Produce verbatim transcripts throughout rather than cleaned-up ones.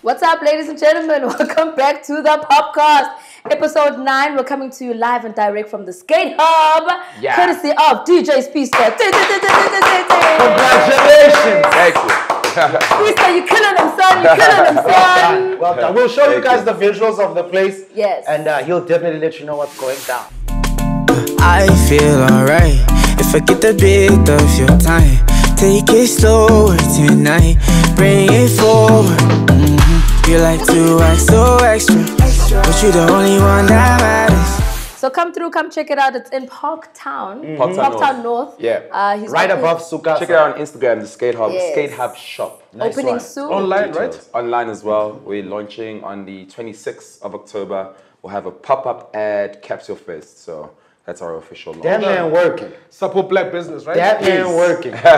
What's up, ladies and gentlemen? Welcome back to the POPcast. Episode nine, we're coming to you live and direct from the Skatehub. Yeah. Courtesy of D J Speedsta. Congratulations! Thank you. Speedsta, you're killing them, son. You're killing them, son. Well done. We'll show Thank you guys you. the visuals of the place. Yes. And uh, he'll definitely let you know what's going down. I feel alright if I get a bit of your time. Take it slower tonight, bring it forward. Mm-hmm. You like to act so extra, but you're the only one that matters. So come through, come check it out. It's in Parktown, mm-hmm. Parktown, Parktown North. North. Yeah, uh, he's right above Suka. Check it out on Instagram, the Skatehub, yes. Skatehub shop. Nice Opening one. soon. Online, right? Online as well. We're launching on the twenty-sixth of October. We'll have a pop-up at Capsule Fest. So. That's our official launch. That man working. Support black business, right? That man working. uh,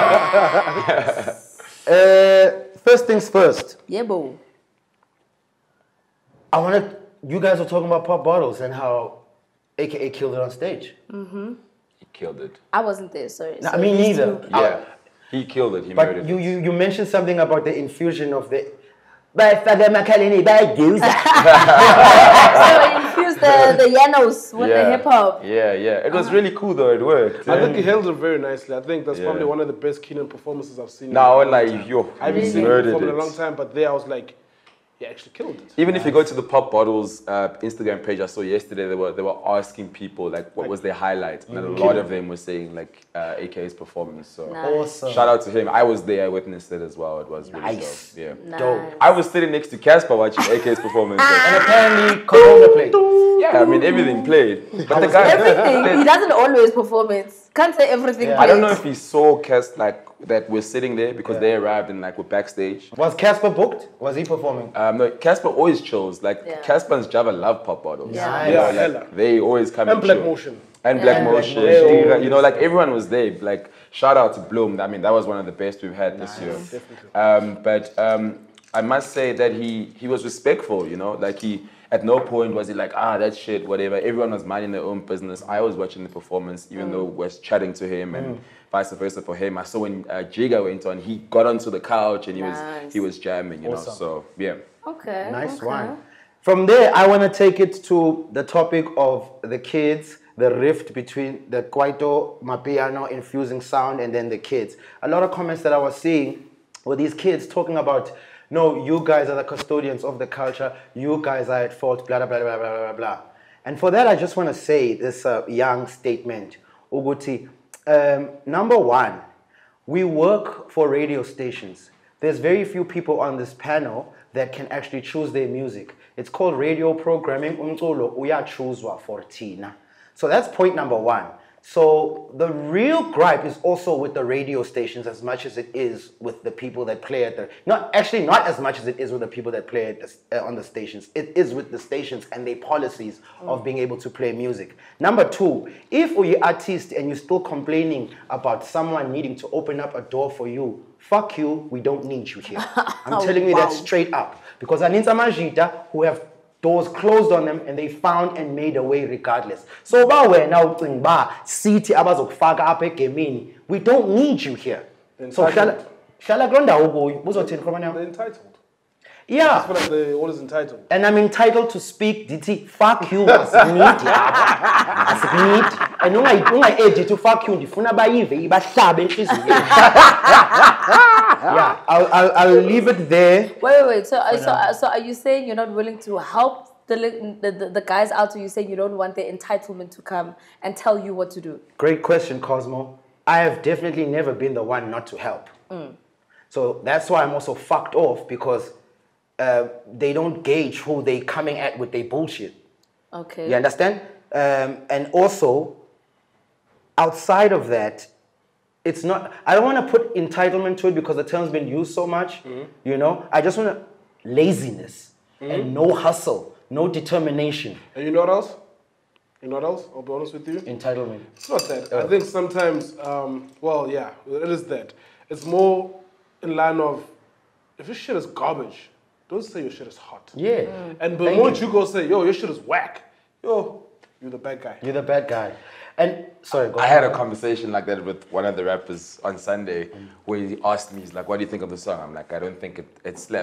first things first. Yeah, boo. I want to. You guys were talking about pop bottles and how A K A killed it on stage. Mm-hmm. He killed it. I wasn't there, sorry. No, so I mean neither. Yeah, he killed it. He but murdered you, it. you you mentioned something about the infusion of the. By Father Makhathini, by use. So infused the the Yanos with yeah. the hip hop. Yeah, yeah. It was uh-huh. really cool though. It worked. I think he held it very nicely. I think that's yeah. probably one of the best Keenan performances I've seen. No, like yo, I haven't really? seen him perform in a long it. time, but there I was like, he actually killed it. Even nice. if you go to the Pop Bottles uh, Instagram page, I saw yesterday they were they were asking people like what like, was their highlight, and mm-hmm. a lot of them were saying like uh, A K's performance. So nice. Awesome. Shout out to him. I was there, I witnessed it as well. It was really nice. dope. Yeah, nice. dope. I was sitting next to Casper watching A K's performance, and apparently Corona played. Yeah, I mean everything played. But the guy, everything. He doesn't always perform it. Can't say everything. Yeah. I don't know if he saw Cas like that we're sitting there because yeah. they arrived and like we're backstage. Was Casper booked? Was he performing? Um, no, Casper always chills. Like yeah. Casper and Java love pop bottles. Yeah, you yeah. know, like, they always come and and Black chill. Motion. And yeah. Black And Motion. Black Motion. You know, like everyone was there. Like shout out to Bloom. I mean, that was one of the best we've had nice. this year. Definitely. Um, but um, I must say that he he was respectful. You know, like he. At no point was he like, ah, that shit, whatever. Everyone was minding their own business. I was watching the performance, even mm. though we was chatting to him and mm. vice versa for him. I saw when uh, Jiga went on, he got onto the couch and he nice. was he was jamming, you awesome. know. So yeah. Okay. Nice okay. one. From there, I want to take it to the topic of the kids, the rift between the Kwaito Mapiano infusing sound and then the kids. A lot of comments that I was seeing were these kids talking about, no, you guys are the custodians of the culture. You guys are at fault, blah, blah, blah, blah, blah, blah, blah. And for that, I just want to say this uh, young statement. Uguti, um, number one, we work for radio stations. There's very few people on this panel that can actually choose their music. It's called radio programming. Umculo uyachuzwa for thina. So that's point number one. So the real gripe is also with the radio stations as much as it is with the people that play at the, not actually not as much as it is with the people that play at the, uh, on the stations. It is with the stations and their policies mm. of being able to play music. Number two, if you're an artist and you're still complaining about someone needing to open up a door for you, fuck you, we don't need you here. I'm oh, telling you wow. that straight up. Because Anita Majita, who have doors closed on them and they found and made a way regardless. So now city we don't need you here. So shall shall I go down? They're entitled. Yeah. That's what they all is entitled. And I'm entitled to speak D T. Fuck you as need. As need. And when I when I edit to fuck you, ndifuna bayive ibahlabe enhliziyo. Yeah, I'll, I'll, I'll leave it there. Wait, wait, wait. So, uh, so, uh, so are you saying you're not willing to help the, the, the, the guys out, or you saying you don't want their entitlement to come and tell you what to do? Great question, Cosmo. I have definitely never been the one not to help. Mm. So that's why I'm also fucked off, because uh, they don't gauge who they coming at with their bullshit. Okay. You understand? Um, and also, outside of that, it's not, I don't want to put entitlement to it because the term's been used so much, mm-hmm. you know? I just want to, laziness mm-hmm. and no hustle, no determination. And you know what else? You know what else? I'll be honest with you. Entitlement. It's not that. Oh. I think sometimes, um, well, yeah, it is that. It's more in line of, if your shit is garbage, don't say your shit is hot. Yeah. Mm. And the moment you. you go say, yo, your shit is whack, yo, you're the bad guy. You're the bad guy. And sorry, go I ahead. had a conversation like that with one of the rappers on Sunday mm. where he asked me, he's like, what do you think of the song? I'm like, I don't think it, it slaps.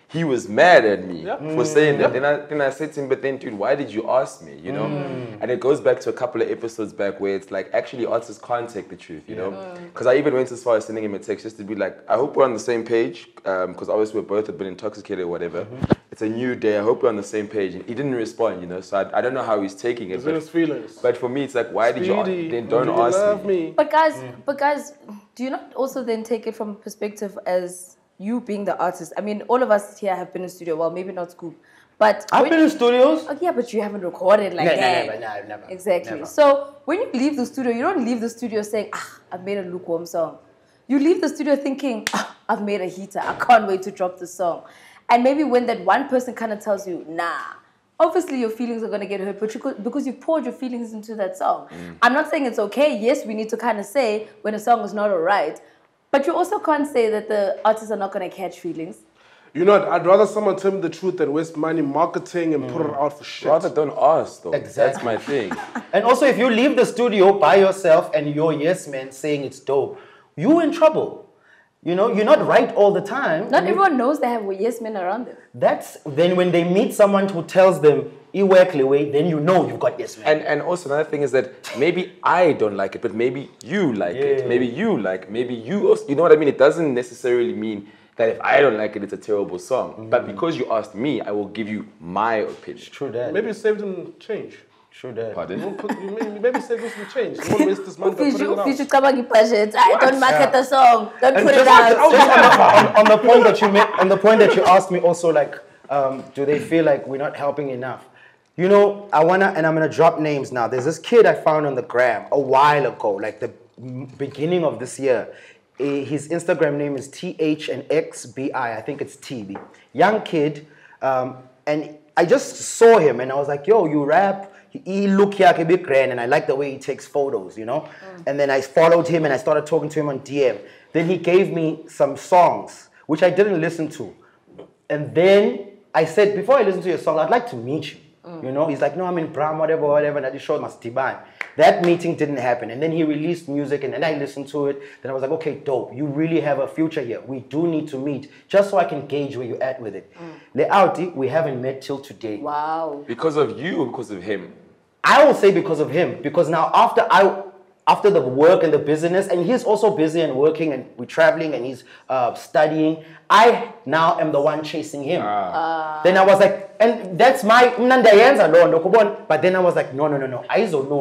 he was mad at me Yep. for saying that. Then I, then I said to him, but then, dude, why did you ask me, you know? Mm. And it goes back to a couple of episodes back where it's like, actually, artists can't take the truth, you know? Because I even went as far as sending him a text just to be like, I hope we're on the same page, because um, obviously we both have been intoxicated or whatever. Mm-hmm. It's a new day, I hope we're on the same page. And he didn't respond, you know? So I, I don't know how he's taking it. But, his feelings. but for me, it's like, why Speedy, did you then don't did you ask love me? me? But guys, mm. but guys, do you not also then take it from a perspective as you being the artist? I mean, all of us here have been in studio. Well, maybe not Scoop, but I've been in studios. Oh, yeah, but you haven't recorded like no, that. No, never, no, never. Exactly. Never. So when you leave the studio, you don't leave the studio saying, "Ah, I've made a lukewarm song." You leave the studio thinking, ah, "I've made a heater. I can't wait to drop the song." And maybe when that one person kind of tells you, "Nah," obviously your feelings are going to get hurt, but you could, because you poured your feelings into that song. Mm. I'm not saying it's okay. Yes, we need to kind of say when a song is not all right. But you also can't say that the artists are not going to catch feelings. You know, I'd rather someone tell me the truth than waste money marketing and mm. put it out for shit. Rather don't ask, though. Exactly. That's my thing. And also, if you leave the studio by yourself and you're yes man saying it's dope, you're in trouble. You know, you're not right all the time. Not everyone knows they have yes men around them. That's then when they meet someone who tells them way, then you know you've got yes man. And and also another thing is that maybe I don't like it, but maybe you like yeah. it. Maybe you like. Maybe you also, you know what I mean. It doesn't necessarily mean that if I don't like it, it's a terrible song. Mm. But because you asked me, I will give you my opinion. True that. Maybe save them change. True that. Pardon? maybe, maybe save them some change. You won't waste this money. Put it out. You should come and budget. I don't market the song. Don't and put just, it out. Just on, the, on, on the point that you made, on the point that you asked me also, like, um, do they feel like we're not helping enough? You know, I wanna, and I'm gonna drop names now. There's this kid I found on the gram a while ago, like the beginning of this year. His Instagram name is T H and X B I. I think it's T B. Young kid, um, and I just saw him, and I was like, "Yo, you rap." He look like a big grand, and I like the way he takes photos, you know. Mm. And then I followed him, and I started talking to him on D M. Then he gave me some songs which I didn't listen to, and then I said, before I listen to your song, I'd like to meet you. Mm. You know, he's like, no, I'm in Bram, whatever, whatever, and I just showed my Stiban. That meeting didn't happen. And then he released music, and then I listened to it. Then I was like, okay, dope. You really have a future here. We do need to meet, just so I can gauge where you're at with it. Mm. Leauti, we haven't met till today. Wow. Because of you or because of him? I will say because of him. Because now after I... After the work and the business, and he's also busy and working, and we're traveling, and he's uh, studying, I now am the one chasing him. Ah. Uh. Then I was like, and that's my, but then I was like, no, no, no, no.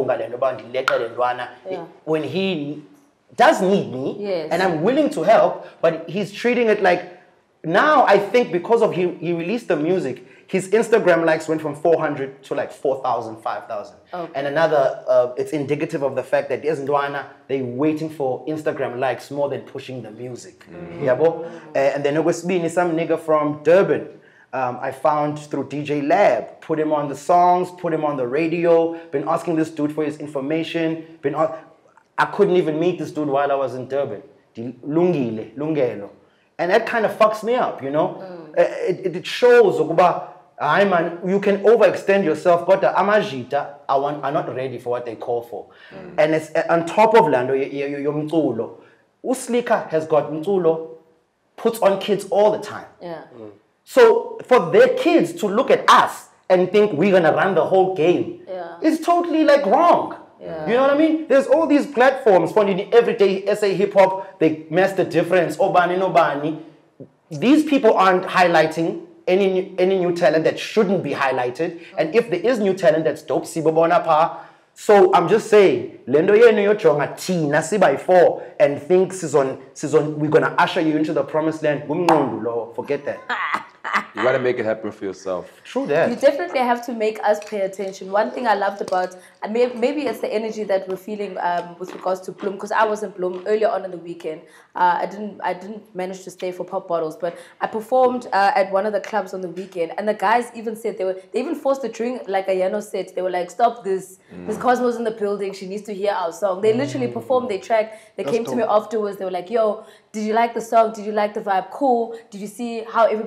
Yeah. When he does need me, yes. and I'm willing to help, but he's treating it like, now I think because of he, he released the music, his Instagram likes went from four hundred to like four thousand, five thousand. Okay. And another, uh, it's indicative of the fact that there's Ndwana, they're waiting for Instagram likes more than pushing the music. Mm-hmm. Yeah, uh, and then there was being some nigga from Durban. Um, I found through D J Lab, put him on the songs, put him on the radio, been asking this dude for his information. Been on, I couldn't even meet this dude while I was in Durban. Lungile, Lungelo. And that kind of fucks me up, you know? Mm. Uh, it, it shows, I man, you can overextend yourself, but the Amajita are, are not ready for what they call for. Mm. And it's uh, on top of Lando, your Mtulo. Uslika has got Mtulo, puts on kids all the time. Yeah. Mm. So for their kids to look at us and think we're going to run the whole game, yeah. is totally like wrong. Yeah. You know what I mean? There's all these platforms for the everyday S A hip hop, they mess the difference. Obani no bani. These people aren't highlighting any any new talent that shouldn't be highlighted. Mm-hmm. And if there is new talent that's dope, sibobona pa. So I'm just saying, lendo yenu yo chonga tina si by four and think season season we're gonna usher you into the promised land. Forget that. You gotta make it happen for yourself. True that. You definitely have to make us pay attention. One thing I loved about, and maybe, maybe it's the energy that we're feeling um, with regards to Bloom, because I was in Bloom earlier on in the weekend. Uh, I didn't I didn't manage to stay for Pop Bottles, but I performed uh, at one of the clubs on the weekend, and the guys even said they were they even forced the drink, like Ayano said. They were like, stop this. Mm. Miss Cosmo's in the building. She needs to hear our song. They literally mm. performed their track. They That's came dope. to me afterwards. They were like, yo, did you like the song? Did you like the vibe? Cool. Did you see how everybody reacted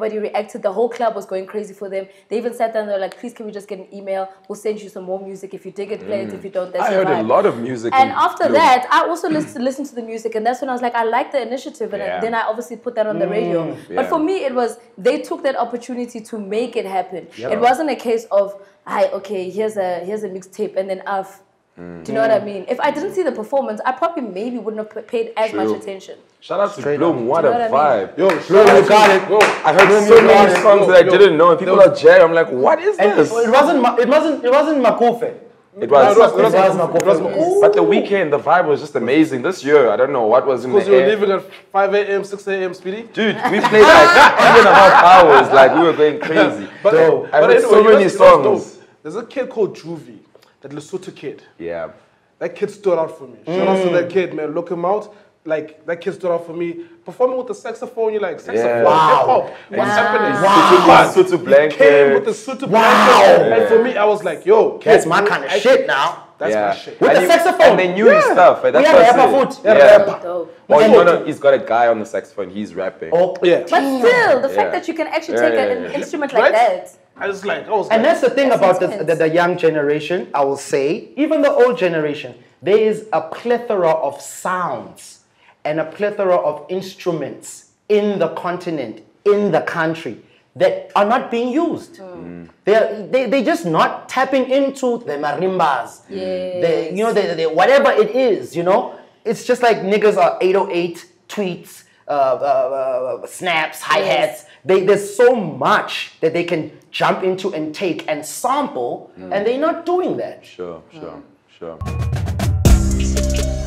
reacted. The whole club was going crazy for them. They even sat down. They were like, "Please, can we just get an email? We'll send you some more music. If you dig it, play it. If you don't, that's I your heard a vibe." lot of music. And in after Bloom. that, I also listened, listened to the music, and that's when I was like, I like the initiative, and Yeah. I, then I obviously put that on the radio. But Yeah. for me, it was they took that opportunity to make it happen. It wasn't a case of, "Hi, okay, here's a here's a mixtape," and then I've. Do you know what I mean? If I didn't see the performance, I probably maybe wouldn't have paid as True. much attention. Shout out to Straight Bloom, what Do a you know what I mean? vibe. Yo, Bloom, you got it. Yo, I heard Bloom, so you many got it. songs Yo, that I yo. didn't know, and people There are jamming. I'm like, what is And it, this? it wasn't. Ma- It wasn't. It wasn't Makufe. It No, was, it was, it was, It was Makufe. It was Makufe. Makufe. but the weekend, the vibe was just amazing. This year, I don't know what was in the Because you were air. leaving at five a.m., six a.m. Speedy. Dude, we played like three and a half hours. Like we were going crazy. But, Dope. I but heard anyway, so you know many what's- you know what's songs. dope? There's a kid called Juvie, that Lesotho kid. Yeah. That kid stood out for me. Shout out to that kid, man. Look him out. Like, that kid stood out for me. Performing with the saxophone, you're like, saxophone, Yeah. Wow. hip-hop. What's Wow. happening? Wow. But Sutu he blanket. came with the sutu Wow. blanket. And for me, I was like, yo, kid, That's my you kind of actually- shit now. That's yeah. my shit. With and the you- saxophone. And they knew his Yeah. stuff. Right? We That's had what's rapper it. foot. Yeah. Rapper. Dope. Oh, And- no, no, he's got a guy on the saxophone. He's rapping. Oh, Yeah. But still, the Yeah. fact that you can actually Yeah, take yeah, an yeah. instrument like Right? that. I was like, I was And like, that's the thing That's about the, intense. the, the young generation, I will say, even the old generation, there is a plethora of sounds and a plethora of instruments in the continent, in the country, that are not being used. They're, they, they're just not tapping into the marimbas, the, you know, the, the, whatever it is, you know? It's just like niggas are eight oh eight, tweets, uh, uh, uh, snaps, hi-hats. They, there's so much that they can jump into and take and sample, and they're not doing that. Sure, sure, sure.